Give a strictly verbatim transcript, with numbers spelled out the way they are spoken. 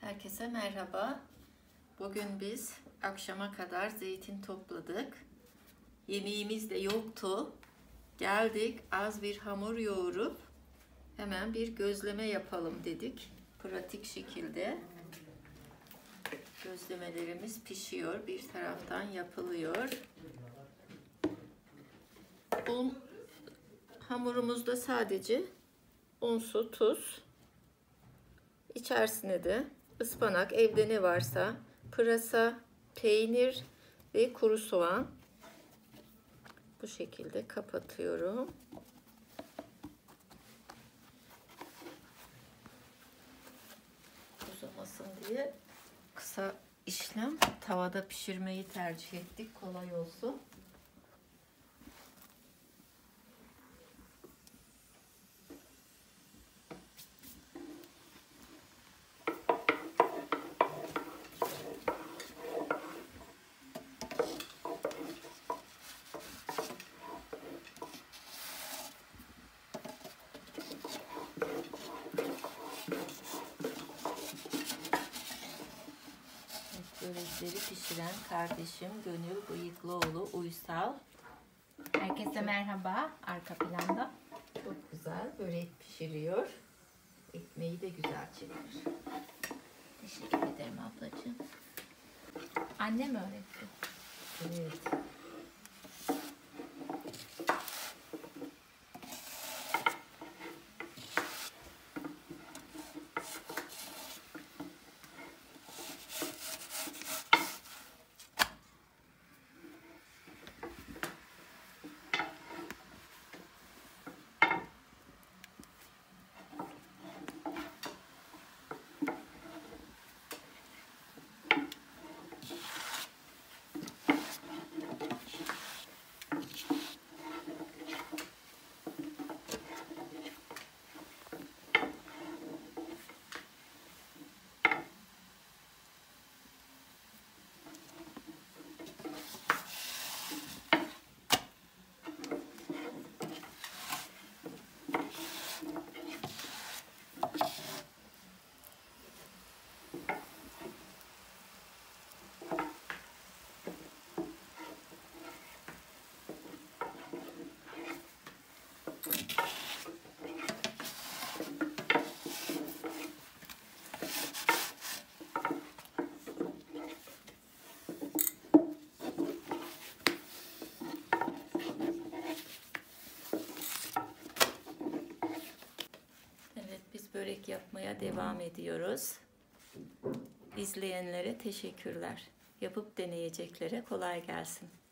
Herkese merhaba. Bugün biz akşama kadar zeytin topladık. Yemeğimiz de yoktu. Geldik, az bir hamur yoğurup hemen bir gözleme yapalım dedik. Pratik şekilde. Gözlemelerimiz pişiyor. Bir taraftan yapılıyor. Un, hamurumuzda sadece un, su, tuz. İçerisine de ıspanak, evde ne varsa, pırasa, peynir ve kuru soğan. Bu şekilde kapatıyorum. Uzamasın diye kısa işlem tavada pişirmeyi tercih ettik. Kolay olsun. Börekleri pişiren kardeşim Gönül Bıyıklıoğlu Uysal. Herkese merhaba. Arka planda. Çok güzel börek pişiriyor. Ekmeği de güzel çekiyor. Teşekkür ederim ablacığım. Annem öğretti. Evet. Börek yapmaya devam ediyoruz. İzleyenlere teşekkürler. Yapıp deneyeceklere kolay gelsin.